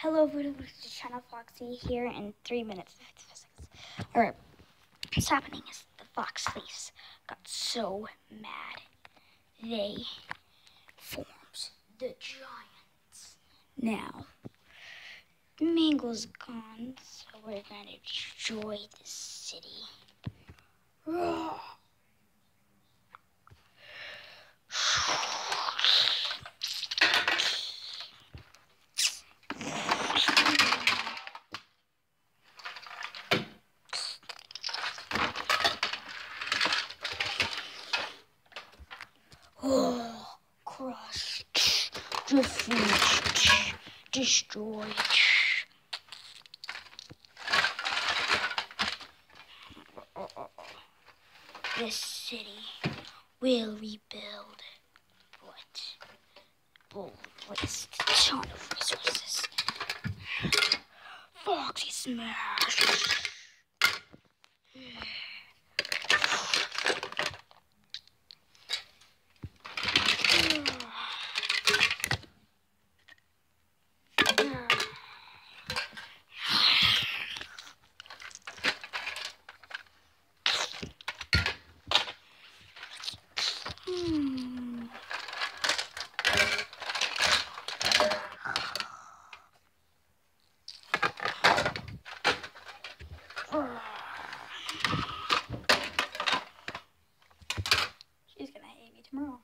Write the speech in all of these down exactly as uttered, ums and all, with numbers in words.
Hello, everyone. Welcome to Channel Foxy here in three minutes. Alright, what's happening is the Fox Thieves got so mad. They formed the Giants. Now, Mangle's gone, so we're gonna destroy the city. Roar. Oh, crush, defeat, destroy. This city will rebuild, but will waste a ton of resources. Foxy Smash! Hmm. She's gonna hate me tomorrow.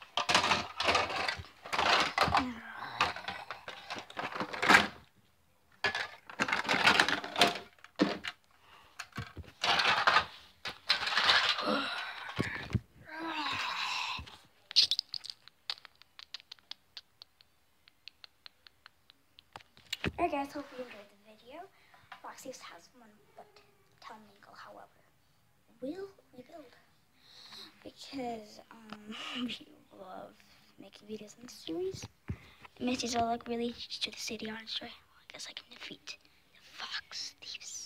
Alright guys, hope you enjoyed the video. Foxy has one but tell Mangle, however, will rebuild. Because um we love making videos in this series. The Misties all look really to the city, honestly. I guess I can defeat the Fox Thieves.